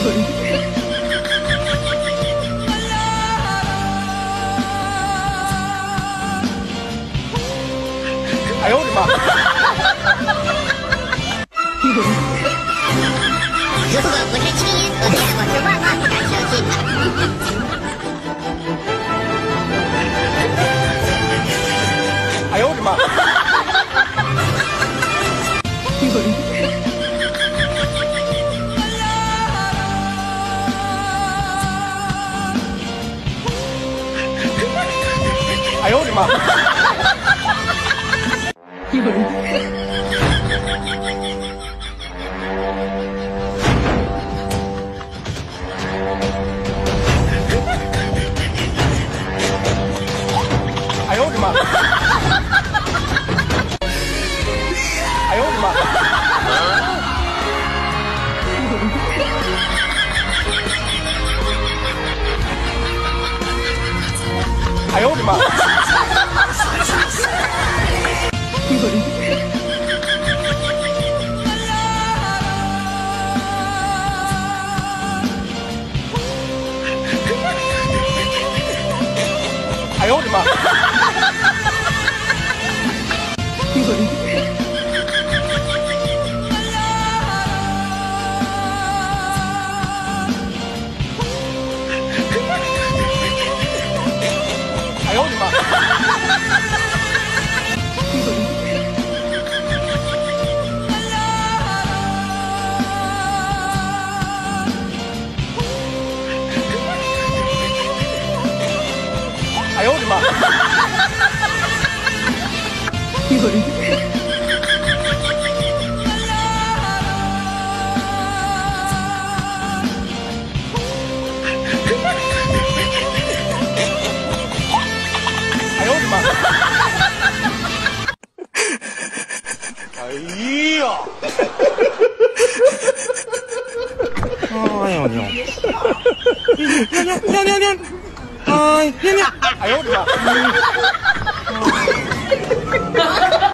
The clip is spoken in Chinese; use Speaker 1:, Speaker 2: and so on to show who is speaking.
Speaker 1: 哎呦我的妈！
Speaker 2: 如果不是亲眼所见，我是万万不敢相信的。
Speaker 1: 哎呦我的妈！哎呦我的妈！哎呦我的妈！哎呦我的妈！哎呦我的妈！哎呦我的妈！哎呦我的妈！哎呦我的妈！哎呦我的妈！哎呀！
Speaker 3: 哎呦娘！娘！哎，娘！
Speaker 1: 哎呦我的妈！